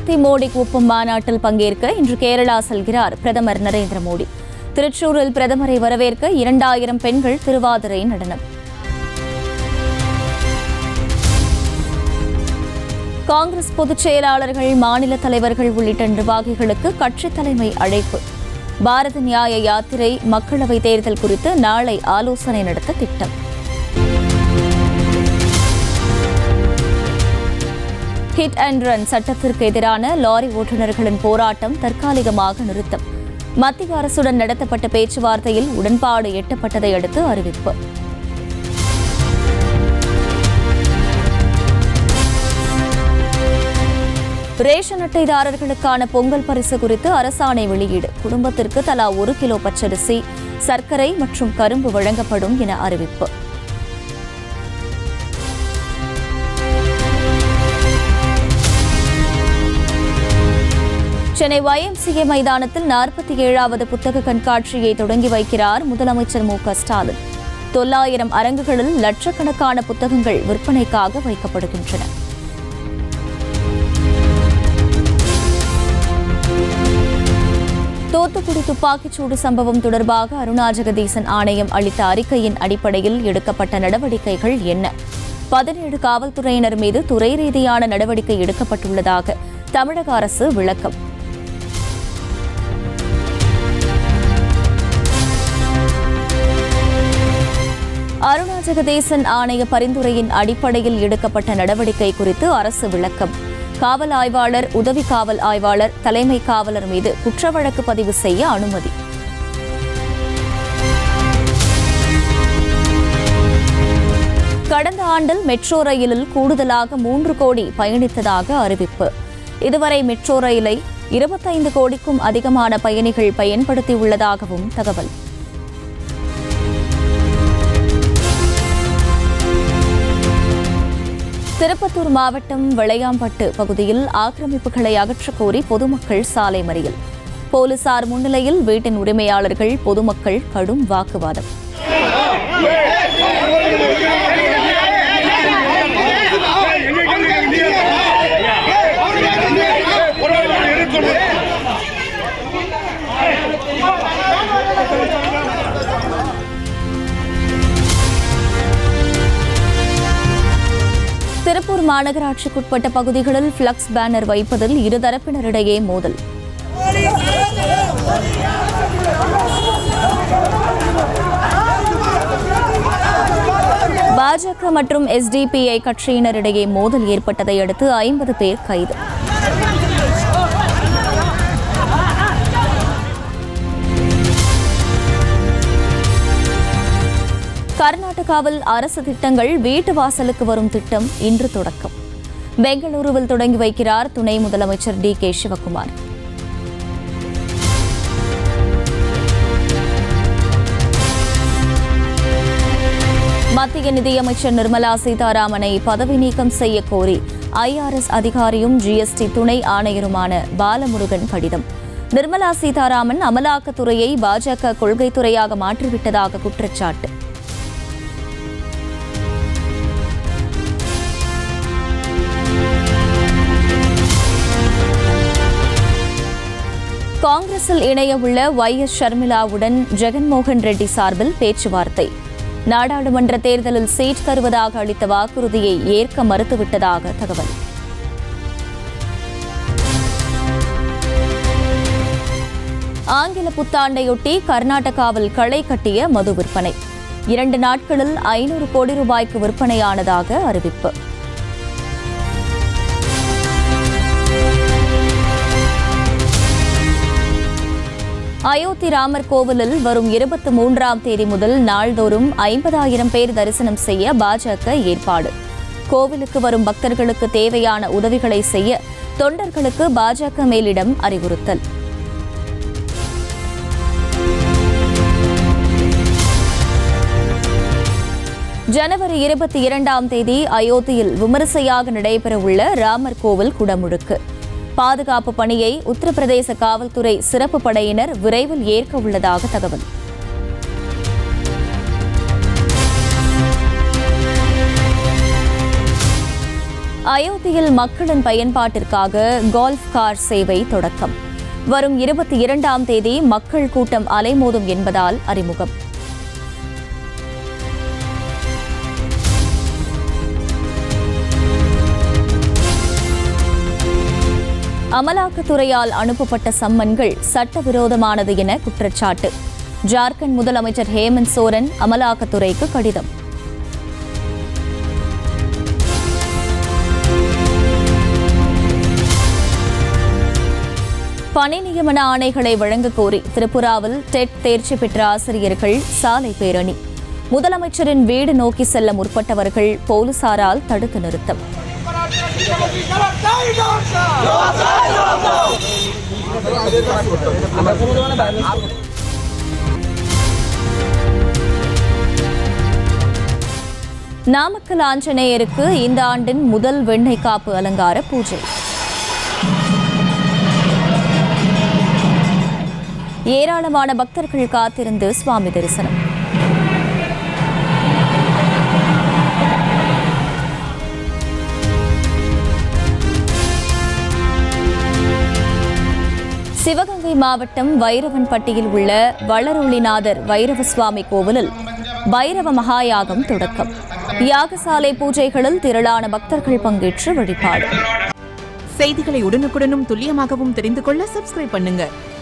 பிரகதி மோடி கூப்பம் மாநாட்டில் பங்கேற்க இன்று கேரளா செல்கிறார் பிரதமர் நரேந்திர மோடி. திருச்சூரில் பிரதமரை வரவேற்க 2000 பெண்கள் திருவாதிரை நடனம். காங்கிரஸ் பொதுச் செயலாளர்கள், மாநில தலைவர்கள் உள்ளிட்ட நிர்வாகிகளுக்கு கட்சித் தலைமை அழைப்பு. பாரத நியாய யாத்திரை மக்களவைத் தேர்தல் குறித்து நாளை ஆலோசனை நடத்த திட்டம். ஹிட் அண்ட் ரன் சட்டத்திற்கு எதிரான லாரி ஓட்டுநர்களின் போராட்டம் தற்காலிகமாக நிறுத்தம். மத்திய அரசுடன் நடத்தப்பட்ட பேச்சுவார்த்தையில் உடன்பாடு எட்டப்பட்டதை அடுத்து அறிவிப்பு. ரேஷன் அட்டைதாரர்களுக்கான பொங்கல் பரிசு குறித்து அரசாணை வெளியீடு. குடும்பத்திற்கு தலா 1 கிலோ பச்சரிசி, சர்க்கரை மற்றும் கரும்பு வழங்கப்படும் என அறிவிப்பு. சென்னை YMCA மைதானத்தில் 47வது புத்தக கண்காட்சியை தொடங்கி வைக்கிறார் முதலமைச்சர் மு.க.ஸ்டாலின். 900 அரங்குகளில் லட்சக்கணக்கான புத்தகங்கள் விற்பனைக்காக வைக்கப்படுகின்றன. தூத்துக்குடி துப்பாக்கிச்சூடு சம்பவம் தொடர்பாக அருணா ஜெகதீசன் ஆணையம் அளித்த அறிக்கையின் அடிப்படையில் எடுக்கப்பட்ட நடவடிக்கைகள் என்ன? 17 காவல்துறையினர் மீது துறை ரீதியான நடவடிக்கை எடுக்கப்பட்டுள்ளதாக தமிழக அரசு விளக்கம். அருணா ஜெகதீசன் ஆணைய பரிந்துரையின் அடிப்படையில் எடுக்கப்பட்ட நடவடிக்கை குறித்து அரசு விளக்கம். காவல் ஆய்வாளர், உதவி காவல் ஆய்வாளர், தலைமை காவலர் மீது குற்ற வழக்கு பதிவு செய்ய அனுமதி. கடந்த ஆண்டில் மெட்ரோ ரயிலில் கூடுதலாக 3 கோடி பயணித்ததாக அறிவிப்பு. இதுவரை மெட்ரோ ரயிலை 25 கோடிக்கும் அதிகமான பயணிகள் பயன்படுத்தியுள்ளதாகவும் தகவல். திருப்பத்தூர் மாவட்டம் வெளையாம்பட்டு பகுதியில் ஆக்கிரமிப்புகளை அகற்றக் கோரி பொதுமக்கள் சாலை மறியல். போலீசார் முன்னிலையில் வீட்டின் உரிமையாளர்கள், பொதுமக்கள் கடும் வாக்குவாதம். திருப்பூர் மாநகராட்சிக்குட்பட்ட பகுதிகளில் பிளக்ஸ் பேனர் வைப்பதில் இருதரப்பினரிடையே மோதல். பாஜக மற்றும் SDPI கட்சியினரிடையே மோதல் ஏற்பட்டதை அடுத்து 50 பேர் கைது. கர்நாடகாவில் அரசு திட்டங்கள் வீட்டு வாசலுக்கு வரும் திட்டம் இன்று தொடக்கம். பெங்களூருவில் தொடங்கி வைக்கிறார் துணை முதலமைச்சர் DK சிவக்குமார். மத்திய நிதியமைச்சர் நிர்மலா சீதாராமனை பதவி நீக்கம் செய்ய கோரி IRS அதிகாரியும் GST துணை ஆணையருமான பாலமுருகன் கடிதம். நிர்மலா சீதாராமன் அமலாக்கத்துறையை பாஜக கொள்கைத்துறையாக மாற்றிவிட்டதாக குற்றச்சாட்டு. காங்கிரஸில் இணைய உள்ள YS ஷர்மிளாவுடன் ஜெகன்மோகன் ரெட்டி சார்பில் பேச்சுவார்த்தை. நாடாளுமன்ற தேர்தலில் சீட் தருவதாக அளித்த வாக்குறுதியை ஏற்க மறுத்துவிட்டதாக தகவல். ஆங்கில புத்தாண்டையொட்டி கர்நாடகாவில் களை கட்டிய மது விற்பனை. 2 நாட்களில் 500 கோடி ரூபாய்க்கு விற்பனையானதாக அறிவிப்பு. அயோத்தி ராமர் கோவிலில் வரும் 23ஆம் தேதி முதல் நாள்தோறும் 50,000 பேர் தரிசனம் செய்ய பாஜக ஏற்பாடு. கோவிலுக்கு வரும் பக்தர்களுக்கு தேவையான உதவிகளை செய்ய தொண்டர்களுக்கு பாஜக மேலிடம் அறிவுறுத்தல். ஜனவரி 22ஆம் தேதி அயோத்தியில் விமரிசையாக நடைபெறவுள்ள ராமர் கோவில் குடமுழுக்கு. பாதுகாப்பு பணியை உத்தரப்பிரதேச காவல்துறை சிறப்பு படையினர் விரைவில் ஏற்க உள்ளதாக தகவல். அயோத்தியில் மக்களின் பயன்பாட்டிற்காக கோல்ஃப் கார் சேவை தொடக்கம். வரும் 22ஆம் தேதி மக்கள் கூட்டம் அலைமோதும் என்பதால் அறிமுகம். அமலாக்கத்துறையால் அனுப்பப்பட்ட சம்மன்கள் சட்டவிரோதமானது என குற்றச்சாட்டு. ஜார்க்கண்ட் முதலமைச்சர் ஹேமந்த் சோரன் அமலாக்கத்துறைக்கு கடிதம். பணி நியமன ஆணைகளை வழங்கக் கோரி திரிபுராவில் டெட் தேர்ச்சி பெற்ற ஆசிரியர்கள் சாலை பேரணி. முதலமைச்சரின் வீடு நோக்கி செல்ல முற்பட்டவர்கள் போலீசாரால் தடுத்து நிறுத்தம். நாமக்கல் ஆஞ்சநேயருக்கு இந்த ஆண்டின் முதல் வெண்ணெய் காப்பு அலங்கார பூஜை. ஏராளமான பக்தர்கள் காத்திருந்து சுவாமி தரிசனம். சிவகங்கை மாவட்டம் வைரவன்பட்டியில் உள்ள வளரொளிநாதர் வைரவ சுவாமி கோவிலில் வைரவ மகாயாகம் தொடக்கம். யாகசாலை பூஜைகளில் திரளான பக்தர்கள் பங்கேற்று வழிபாடு. செய்திகளை உடனுக்குடனும் துல்லியமாகவும் தெரிந்து கொள்ள சப்ஸ்கிரைப் பண்ணுங்க.